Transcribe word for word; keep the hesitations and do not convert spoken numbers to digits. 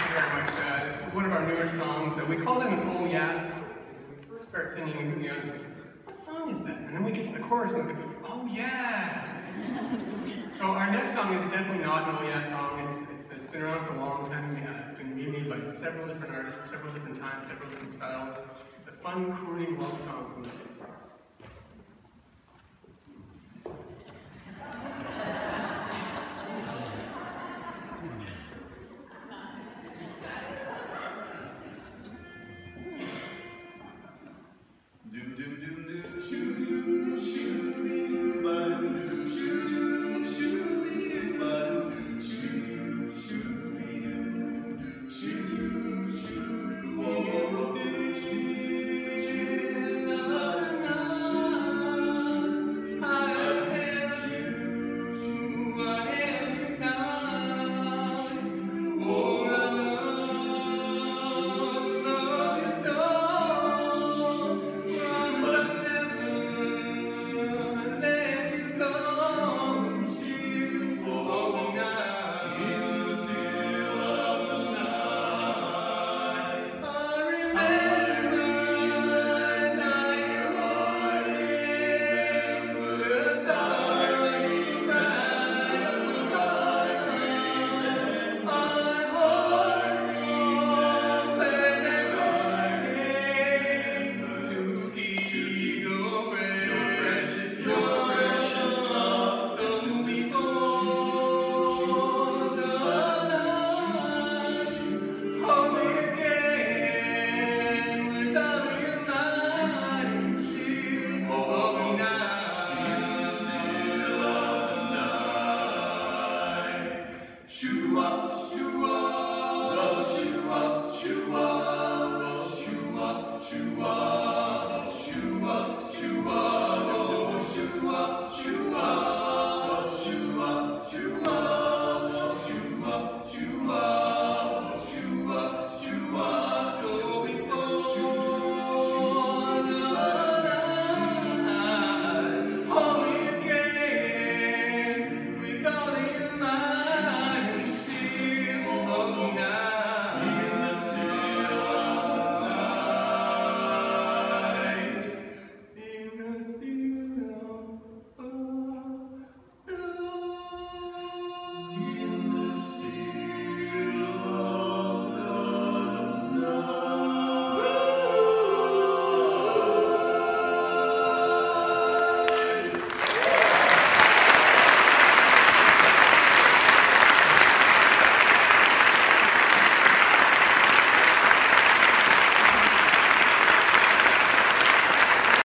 you very much. Uh, it's one of our newer songs. Uh, we called it an oh yeah song. When we first start singing, you know, it's like, what song is that? And then we get to the chorus and we go, oh yeah! So our next song is definitely not an oh yeah song. It's, it's, it's been around for a long time. We have been remade by several different artists, several different times, several different styles. It's a fun, crooning love song from